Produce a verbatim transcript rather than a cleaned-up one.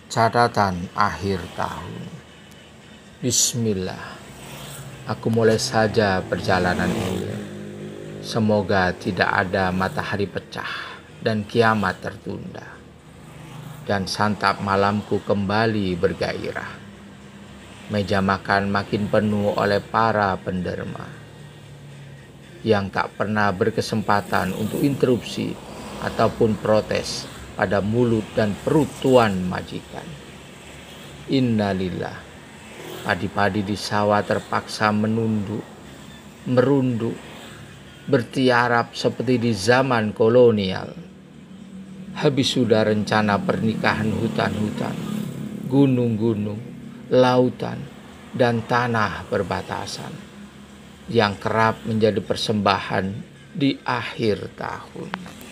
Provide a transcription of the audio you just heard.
Catatan akhir tahun. Bismillah. Aku mulai saja perjalanan ini. Semoga tidak ada matahari pecah dan kiamat tertunda. Dan santap malamku kembali bergairah. Meja makan makin penuh oleh para penderma yang tak pernah berkesempatan untuk interupsi ataupun protes pada mulut dan perut tuan majikan. Innalillah. Padi-padi di sawah terpaksa menunduk, merunduk, bertiarap seperti di zaman kolonial. Habis sudah rencana pernikahan hutan-hutan, gunung-gunung, lautan, dan tanah perbatasan yang kerap menjadi persembahan di akhir tahun.